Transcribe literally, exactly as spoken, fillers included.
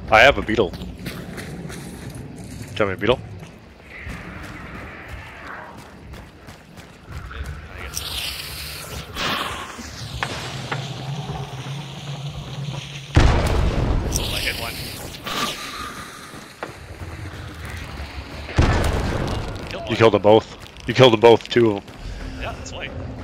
I have a beetle. Do you have a beetle? I hit one. Killed You one. killed them both. You killed them both, two of them. Yeah, that's white.